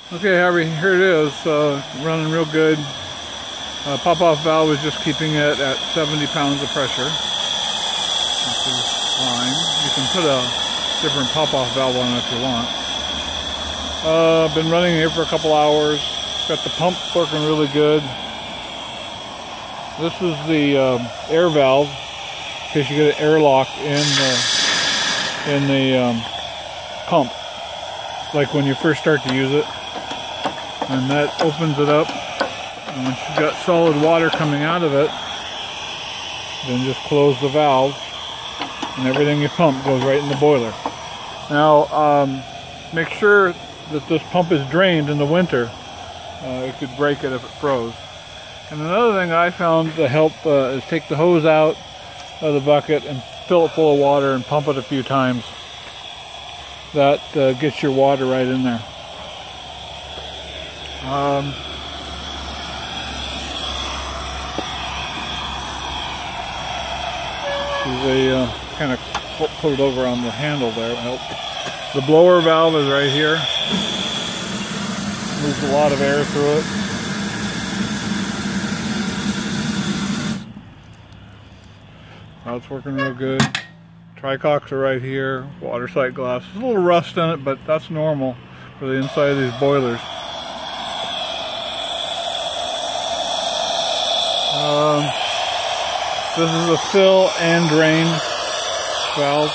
Okay, Harvey, here it is, running real good. Pop-off valve is just keeping it at 70 pounds of pressure, which is fine. You can put a different pop-off valve on it if you want. Been running here for a couple hours. Got the pump working really good. This is the air valve, in case you get an airlock in the pump, like when you first start to use it. And that opens it up, and once you've got solid water coming out of it, then just close the valve, and everything you pump goes right in the boiler. Now, make sure that this pump is drained in the winter. It could break it if it froze. And another thing I found to help is take the hose out of the bucket and fill it full of water and pump it a few times. That gets your water right in there. They kind of put it over on the handle there. The blower valve is right here. Moves a lot of air through it. It's working real good. Tricocks are right here. Water sight glass. There's a little rust in it, but that's normal for the inside of these boilers. This is a fill and drain valve.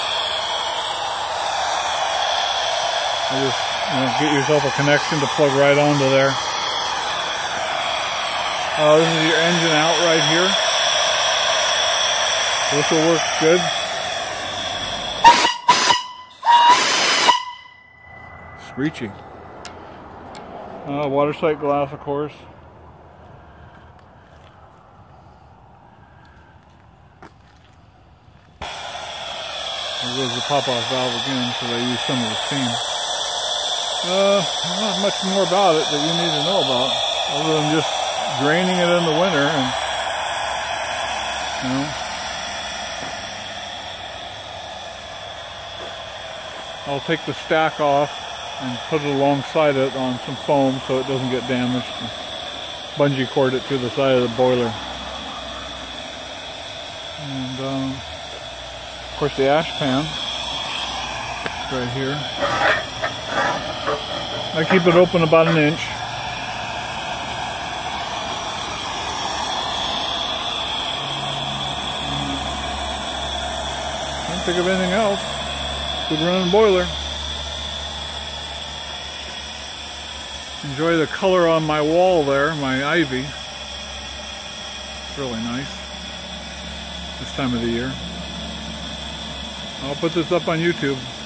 Just get yourself a connection to plug right onto there. This is your engine out right here. This will work good. Screeching. Water sight glass, of course. There goes the pop-off valve again, so they use some of the steam. Not much more about it that you need to know about, other than just draining it in the winter, and I'll take the stack off and put it alongside it on some foam so it doesn't get damaged. Bungee cord it to the side of the boiler. And of course the ash pan is right here. I keep it open about an inch. Can't think of anything else. Good running boiler. Enjoy the color on my wall there, my ivy. It's really nice this time of the year. I'll put this up on YouTube.